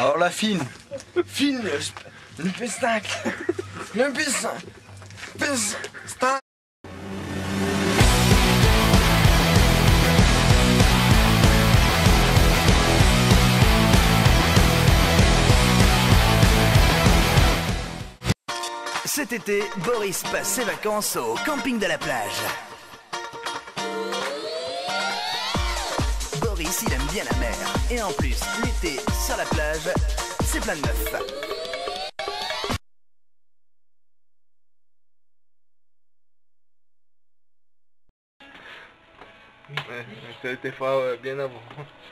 Alors la fine, le pestacle, le pestacle. Cet été, Boris passe ses vacances au camping de la plage. Boris, il aime bien la mer. Et en plus, l'été, sur la plage, c'est plein de meufs. Ouais, ça a été fait bien avant.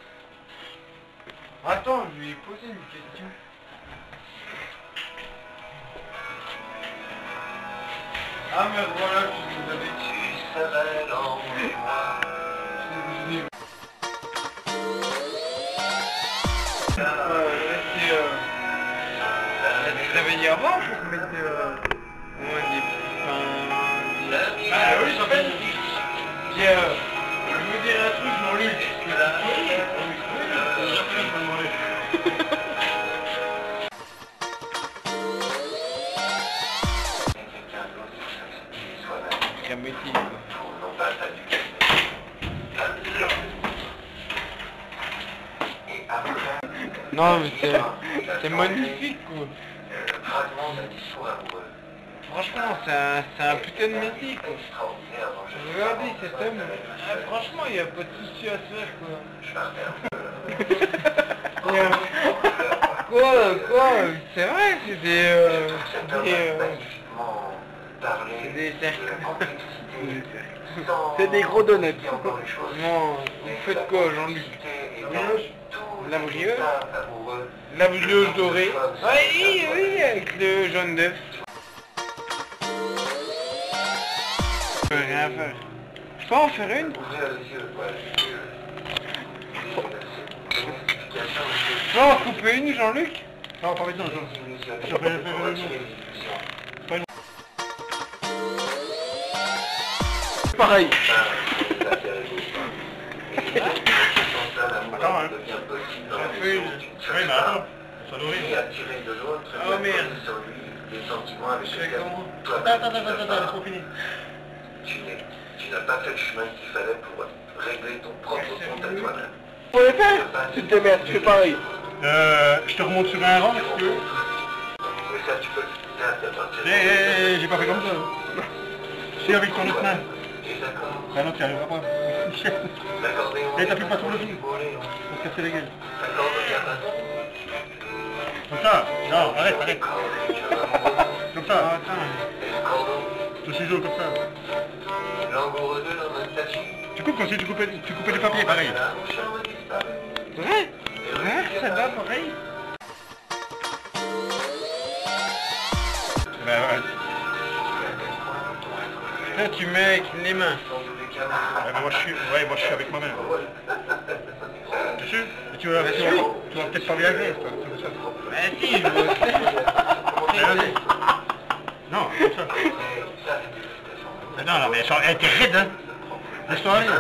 Attends, je lui ai posé une question. Ah mais voilà, je vous avais dit, ça va alors. Tu l'avais dit avant pour mettre des pains... Ah oui, ça fait. Puis je vais vous dire un truc, Jean-Luc. Non mais c'est magnifique quoi. Franchement c'est un putain de métier quoi. Regardez cet homme, franchement il n'y a pas de souci à se faire quoi. Quoi c'est vrai c'est des cercles. C'est des gros donuts. Non, vous faites quoi Jean-Luc? La brioche dorée. Oui, oui, avec le jaune d'œuf. Je peux rien faire. Je peux en faire une? Je peux en couper une, Jean-Luc? Non, pas maintenant, je vais faire une. Pareil. Attends, hein. Oui, mais attends. Ça nourrit. Oh merde. Attends, laisse-moi finir. Tu n'as pas fait le chemin qu'il fallait pour régler ton propre compte à toi-même. Pour les faire, tu te démerdes, tu fais pareil. Je te remonte sur un rang si tu veux. Mais ça, tu peux le faire. J'ai pas fait comme ça. C'est avec ton autre main. D'accord. Ah non, tu n'y arriveras pas. Et t'appuies pas sur le fil. Pour te casser la gueule. Comme ça. Non, arrête. Comme ça. Ton ciseau comme ça. Tu coupes comme si tu coupais du papier, pareil. Ouais, ça va pareil. Ben ouais. Là tu mets avec les mains. Moi je suis avec ma main. T'es sûr? Tu vas peut-être pas bien agréer, toi. Mais si, je veux. Non, comme ça. Mais non, mais elle était raide, hein. Laisse-toi aller.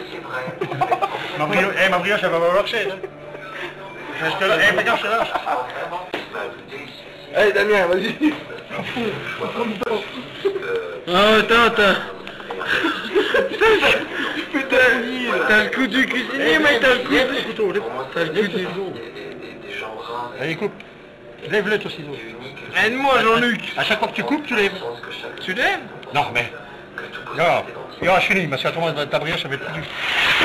Ma brioche, elle va pas marcher, hein. Je te lâche. Regarde, je te lâche. Allez Damien, vas-y. Oh, attends. Putain, t'as le coup du cuisinier, mais t'as le coup du couteau. T'as le coup du... Allez, coupe. Lève-le, ton ciseau. Aide-moi, Jean-Luc. À chaque fois que tu coupes, tu lèves. Tu lèves? Non, mais... Regarde, je finis, parce qu'à toi, ta brioche, ça va être plus dur.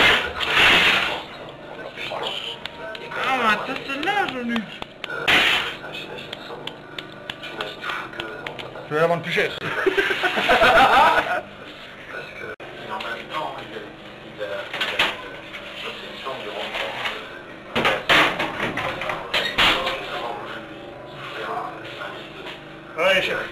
Ah, mais attends, c'est là, Jean-Luc. Je vais la vendre plus cher. Ouais, chef.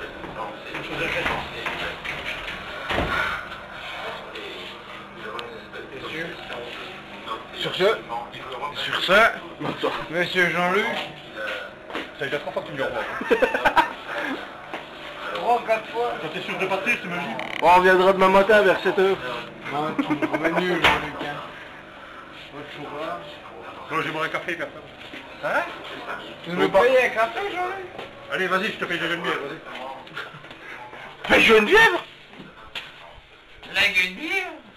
Sur ça, monsieur Jean-Luc. Ça fait 3 fois que tu me le revois. 3 4 fois. Quand t'es sûr de partir, tu me le dis. Bon, on viendra demain matin vers 7h. Non, tu me remets nul, Jean-Luc. Votre fourrage. Bon, j'ai boire un café, personne. Hein? Tu veux payer un café, Jean? Allez, vas-y, je te paye de Geneviève, vas-y. Mais Geneviève? La Geneviève?